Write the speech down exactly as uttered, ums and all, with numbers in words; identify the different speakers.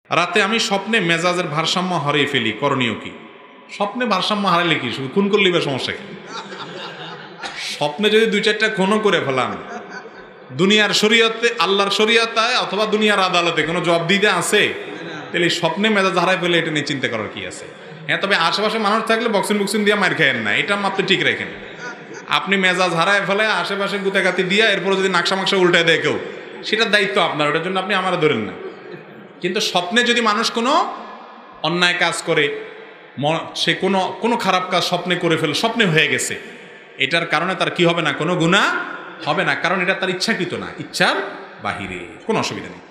Speaker 1: রাতে আমি স্বপ্নে মেজাজের ভারসাম্য হারিয়ে ফেলি, করণীয় কি? স্বপ্নে ভারসাম্য হারাইলে কি, শুধু খুন করলেই বা সমস্যা কি? স্বপ্নে যদি দুই চারটা খুনও করে ফেলাম, দুনিয়ার শরীয়তে, আল্লাহর শরীয়তায় অথবা দুনিয়ার আদালতে কোনো জবাব দিতে আছে? তাহলে স্বপ্নে মেজাজ হারাই ফেলে এটা নিয়ে চিন্তা করার কি আছে? হ্যাঁ, তবে আশেপাশে মানুষ থাকলে বক্সিং বক্সিং দিয়ে মার খেয়েন না, এটা মাত্র ঠিক রেখেন। আপনি মেজাজ হারায় ফেলে আশেপাশে গুতাগাতি দিয়া এরপরে যদি নাকশা মাকশা উল্টায় দেয় কেউ, সেটার দায়িত্ব আপনার, ওটার জন্য আপনি আমারা ধরেন না। কিন্তু স্বপ্নে যদি মানুষ কোনো অন্যায় কাজ করে, সে কোনো কোনো খারাপ কাজ স্বপ্নে করে ফেলে, স্বপ্নে হয়ে গেছে, এটার কারণে তার কি হবে না? কোনো গুনাহ হবে না, কারণ এটা তার ইচ্ছাকৃত না, ইচ্ছার বাহিরে, কোনো অসুবিধা নেই।